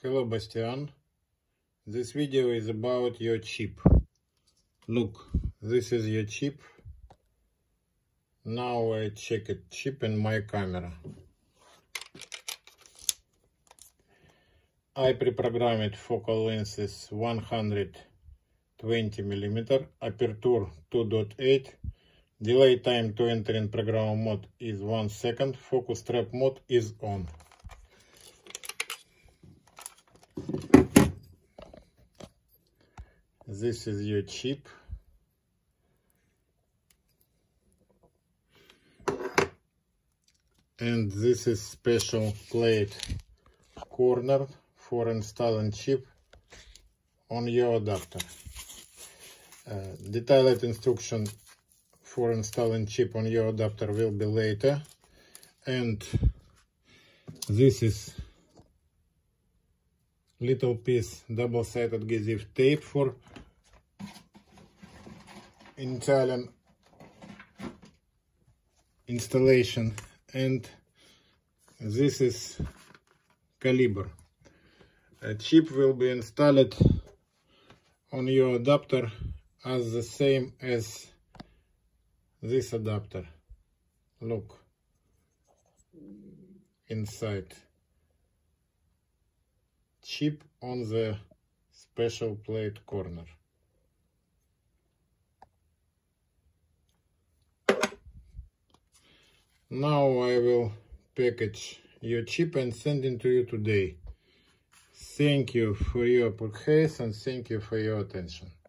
Hello Bastian, this video is about your chip. Look, this is your chip. Now I check it, chip in my camera. I pre-programmed focal length is 120 mm, aperture 2.8, delay time to enter in program mode is 1 second, focus trap mode is on. This is your chip. And this is special plate corner for installing chip on your adapter. Detailed instruction for installing chip on your adapter will be later. And this is little piece double-sided adhesive tape for Italian installation, and this is caliber. A chip will be installed on your adapter as the same as this adapter. Look inside. Chip on the special plate corner. Now I will package your chip and send it to you today. Thank you for your purchase and thank you for your attention.